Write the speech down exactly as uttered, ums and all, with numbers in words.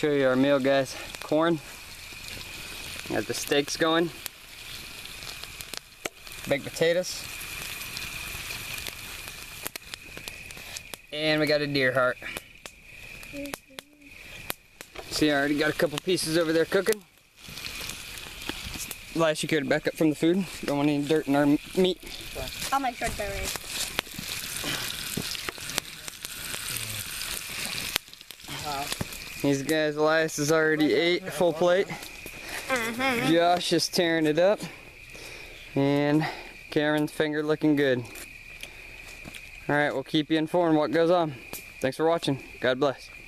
show you our meal, guys. Corn. Got the steaks going. Baked potatoes. And we got a deer heart. See, I already got a couple pieces over there cooking. Elias, you care to back up from the food? Don't want any dirt in our meat. I'll make sure they're ready. Wow. These guys, Elias has already ate a full plate. Uh-huh. Josh is tearing it up. And Cameron's finger looking good. Alright, we'll keep you informed what goes on. Thanks for watching. God bless.